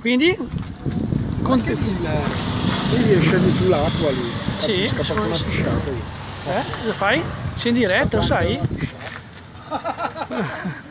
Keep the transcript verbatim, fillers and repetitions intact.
Quindi? Con... Anche lì, il, lì scendi giù l'acqua lì. Sì, Cazzo, mi scappa sono- una pisciata lì. Eh? Lo fai? Sei in diretta, lo sai?